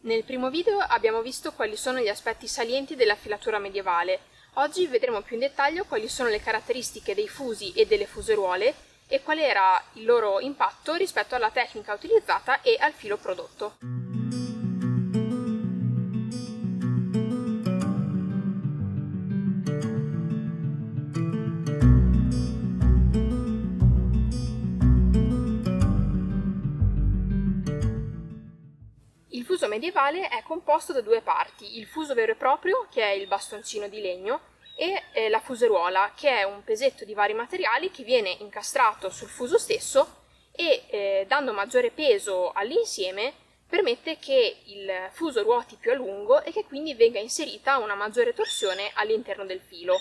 Nel primo video abbiamo visto quali sono gli aspetti salienti della filatura medievale. Oggi vedremo più in dettaglio quali sono le caratteristiche dei fusi e delle fuseruole e qual era il loro impatto rispetto alla tecnica utilizzata e al filo prodotto. Il fuso medievale è composto da due parti, il fuso vero e proprio, che è il bastoncino di legno, e la fuseruola, che è un pesetto di vari materiali che viene incastrato sul fuso stesso e, dando maggiore peso all'insieme, permette che il fuso ruoti più a lungo e che quindi venga inserita una maggiore torsione all'interno del filo.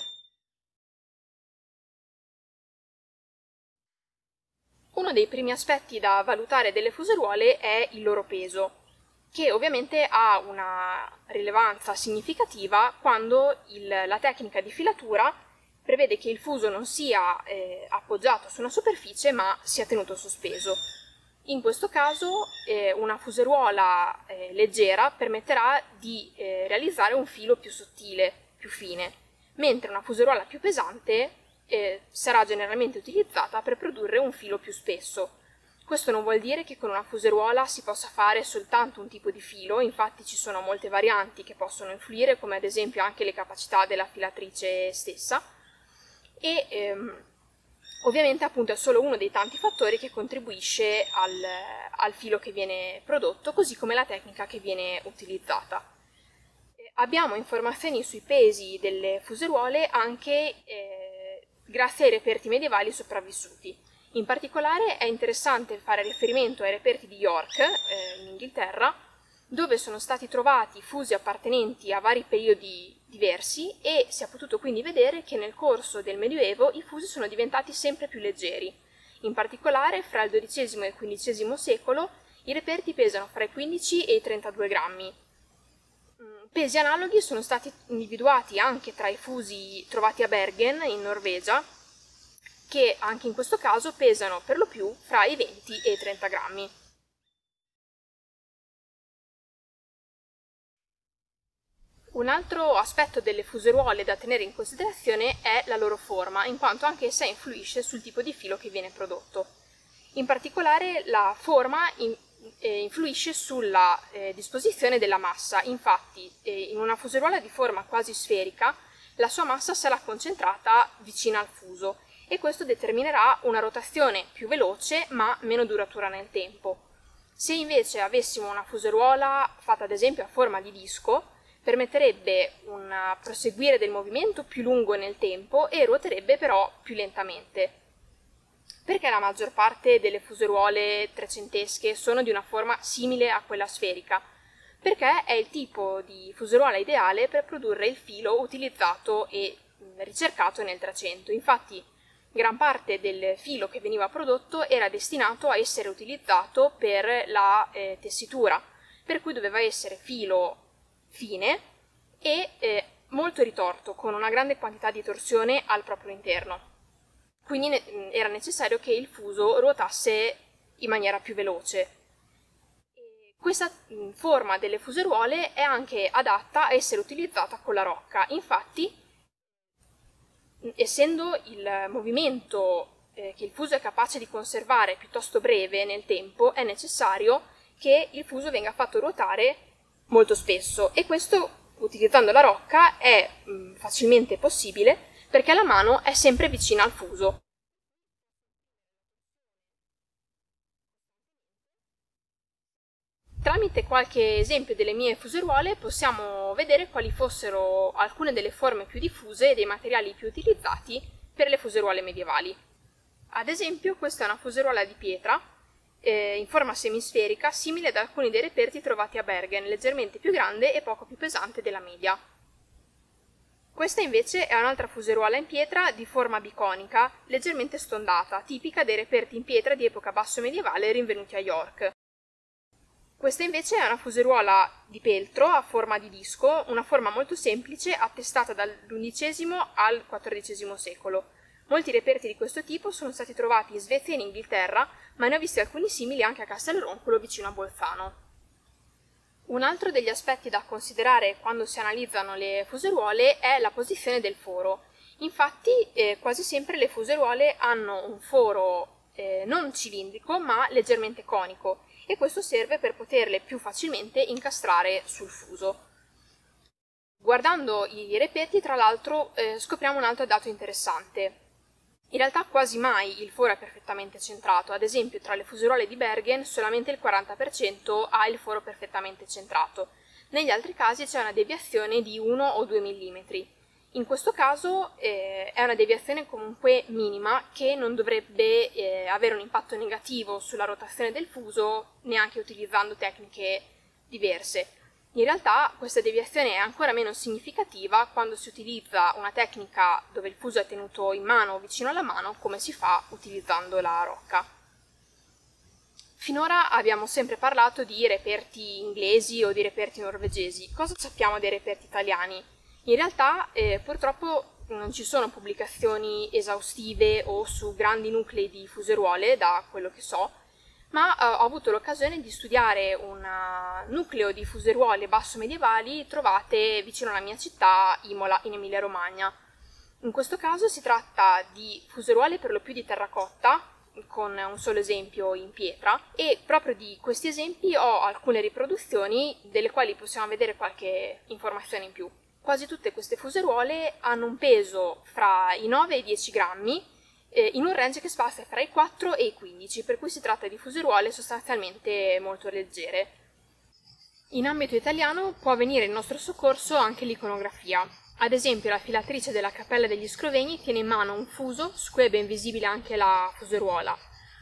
Uno dei primi aspetti da valutare delle fuseruole è il loro peso, che ovviamente ha una rilevanza significativa quando la tecnica di filatura prevede che il fuso non sia appoggiato su una superficie ma sia tenuto sospeso. In questo caso una fuseruola leggera permetterà di realizzare un filo più sottile, più fine, mentre una fuseruola più pesante sarà generalmente utilizzata per produrre un filo più spesso. Questo non vuol dire che con una fuseruola si possa fare soltanto un tipo di filo, infatti ci sono molte varianti che possono influire, come ad esempio anche le capacità della filatrice stessa, e ovviamente appunto è solo uno dei tanti fattori che contribuisce al filo che viene prodotto, così come la tecnica che viene utilizzata. Abbiamo informazioni sui pesi delle fuseruole anche grazie ai reperti medievali sopravvissuti. In particolare è interessante fare riferimento ai reperti di York, in Inghilterra, dove sono stati trovati fusi appartenenti a vari periodi diversi e si è potuto quindi vedere che nel corso del Medioevo i fusi sono diventati sempre più leggeri. In particolare, fra il XII e il XV secolo, i reperti pesano fra i 15 e i 32 grammi. Pesi analoghi sono stati individuati anche tra i fusi trovati a Bergen, in Norvegia, che anche in questo caso pesano per lo più fra i 20 e i 30 grammi. Un altro aspetto delle fuseruole da tenere in considerazione è la loro forma, in quanto anche essa influisce sul tipo di filo che viene prodotto. In particolare la forma influisce sulla disposizione della massa, infatti in una fuseruola di forma quasi sferica la sua massa sarà concentrata vicina al fuso, e questo determinerà una rotazione più veloce ma meno duratura nel tempo. Se invece avessimo una fuseruola fatta ad esempio a forma di disco, permetterebbe un proseguire del movimento più lungo nel tempo e ruoterebbe però più lentamente. Perché la maggior parte delle fuseruole trecentesche sono di una forma simile a quella sferica? Perché è il tipo di fuseruola ideale per produrre il filo utilizzato e ricercato nel Trecento. Infatti gran parte del filo che veniva prodotto era destinato a essere utilizzato per la tessitura, per cui doveva essere filo fine e molto ritorto, con una grande quantità di torsione al proprio interno. Quindi era necessario che il fuso ruotasse in maniera più veloce. Questa forma delle fuseruole è anche adatta a essere utilizzata con la rocca, infatti essendo il movimento che il fuso è capace di conservare piuttosto breve nel tempo, è necessario che il fuso venga fatto ruotare molto spesso, e questo utilizzando la rocca è facilmente possibile perché la mano è sempre vicina al fuso. Tramite qualche esempio delle mie fuseruole possiamo vedere quali fossero alcune delle forme più diffuse e dei materiali più utilizzati per le fuseruole medievali. Ad esempio, questa è una fuseruola di pietra in forma semisferica, simile ad alcuni dei reperti trovati a Bergen, leggermente più grande e poco più pesante della media. Questa invece è un'altra fuseruola in pietra di forma biconica, leggermente stondata, tipica dei reperti in pietra di epoca basso medievale rinvenuti a York. Questa invece è una fuseruola di peltro a forma di disco, una forma molto semplice attestata dall'XI al XIV secolo. Molti reperti di questo tipo sono stati trovati in Svezia e in Inghilterra, ma ne ho visti alcuni simili anche a Castelroncolo vicino a Bolzano. Un altro degli aspetti da considerare quando si analizzano le fuseruole è la posizione del foro. Infatti quasi sempre le fuseruole hanno un foro non cilindrico ma leggermente conico e questo serve per poterle più facilmente incastrare sul fuso. Guardando i reperti, tra l'altro, scopriamo un altro dato interessante. In realtà quasi mai il foro è perfettamente centrato, ad esempio tra le fuseruole di Bergen solamente il 40% ha il foro perfettamente centrato, negli altri casi c'è una deviazione di 1 o 2 mm. In questo caso è una deviazione comunque minima che non dovrebbe avere un impatto negativo sulla rotazione del fuso neanche utilizzando tecniche diverse. In realtà questa deviazione è ancora meno significativa quando si utilizza una tecnica dove il fuso è tenuto in mano o vicino alla mano, come si fa utilizzando la rocca. Finora abbiamo sempre parlato di reperti inglesi o di reperti norvegesi. Cosa sappiamo dei reperti italiani? In realtà purtroppo non ci sono pubblicazioni esaustive o su grandi nuclei di fuseruole, da quello che so, ma ho avuto l'occasione di studiare un nucleo di fuseruole basso medievali trovate vicino alla mia città, Imola, in Emilia-Romagna. In questo caso si tratta di fuseruole per lo più di terracotta, con un solo esempio in pietra, e proprio di questi esempi ho alcune riproduzioni delle quali possiamo vedere qualche informazione in più. Quasi tutte queste fuseruole hanno un peso fra i 9 e i 10 grammi, in un range che spazia fra i 4 e i 15, per cui si tratta di fuseruole sostanzialmente molto leggere. In ambito italiano può venire in nostro soccorso anche l'iconografia. Ad esempio la filatrice della Cappella degli Scrovegni tiene in mano un fuso su cui è ben visibile anche la fuseruola.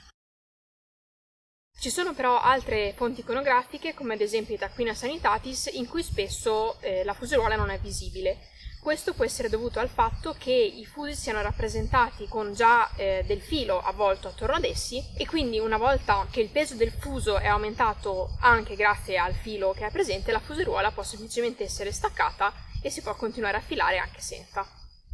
Ci sono però altre fonti iconografiche, come ad esempio i Taccuina Sanitatis, in cui spesso la fuseruola non è visibile. Questo può essere dovuto al fatto che i fusi siano rappresentati con già del filo avvolto attorno ad essi e quindi una volta che il peso del fuso è aumentato anche grazie al filo che è presente, la fuseruola può semplicemente essere staccata e si può continuare a filare anche senza.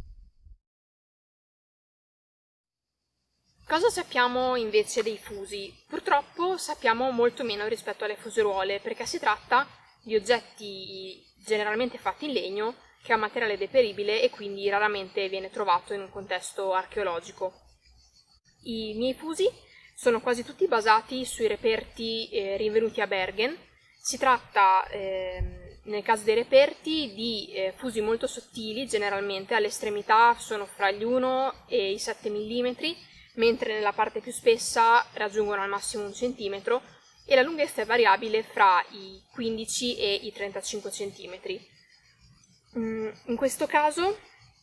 Cosa sappiamo invece dei fusi? Purtroppo sappiamo molto meno rispetto alle fuseruole perché si tratta di oggetti generalmente fatti in legno che ha materiale deperibile e quindi raramente viene trovato in un contesto archeologico. I miei fusi sono quasi tutti basati sui reperti rinvenuti a Bergen. Si tratta, nel caso dei reperti, di fusi molto sottili, generalmente all'estremità sono fra gli 1 e i 7 mm, mentre nella parte più spessa raggiungono al massimo 1 cm e la lunghezza è variabile fra i 15 e i 35 cm. In questo caso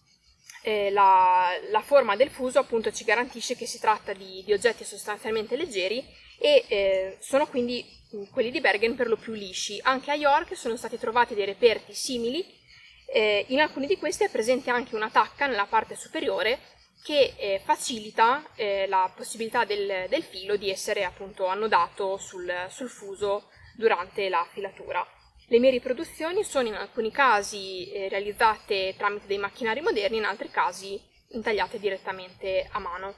la forma del fuso appunto ci garantisce che si tratta di oggetti sostanzialmente leggeri e sono quindi quelli di Bergen per lo più lisci. Anche a York sono stati trovati dei reperti simili, in alcuni di questi è presente anche una tacca nella parte superiore che facilita la possibilità del filo di essere appunto annodato sul fuso durante la filatura. Le mie riproduzioni sono in alcuni casi realizzate tramite dei macchinari moderni, in altri casi intagliate direttamente a mano.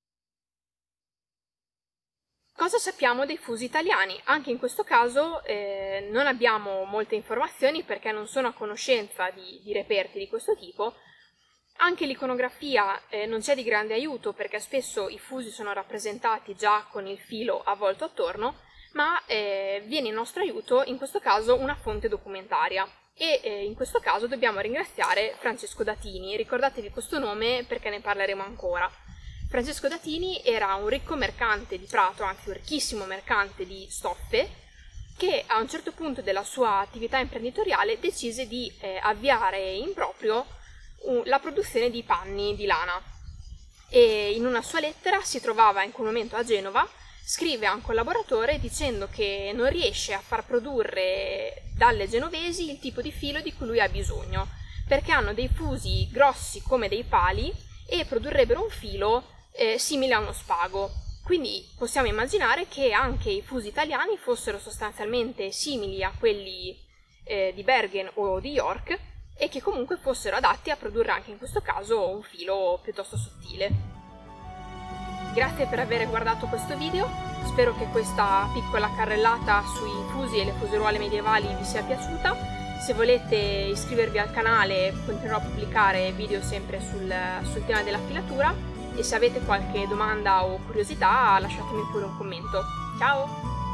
Cosa sappiamo dei fusi italiani? Anche in questo caso non abbiamo molte informazioni perché non sono a conoscenza di reperti di questo tipo. Anche l'iconografia non c'è di grande aiuto perché spesso i fusi sono rappresentati già con il filo avvolto attorno, ma viene in nostro aiuto in questo caso una fonte documentaria e in questo caso dobbiamo ringraziare Francesco Datini. Ricordatevi questo nome perché ne parleremo ancora. Francesco Datini era un ricco mercante di Prato, anzi un ricchissimo mercante di stoffe, che a un certo punto della sua attività imprenditoriale decise di avviare in proprio la produzione di panni di lana e in una sua lettera si trovava in quel momento a Genova. Scrive a un collaboratore dicendo che non riesce a far produrre dalle genovesi il tipo di filo di cui lui ha bisogno, perché hanno dei fusi grossi come dei pali e produrrebbero un filo simile a uno spago. Quindi possiamo immaginare che anche i fusi italiani fossero sostanzialmente simili a quelli di Bergen o di York e che comunque fossero adatti a produrre anche in questo caso un filo piuttosto sottile. Grazie per aver guardato questo video, spero che questa piccola carrellata sui fusi e le fuseruole medievali vi sia piaciuta. Se volete iscrivervi al canale continuerò a pubblicare video sempre sul tema della filatura e se avete qualche domanda o curiosità lasciatemi pure un commento. Ciao!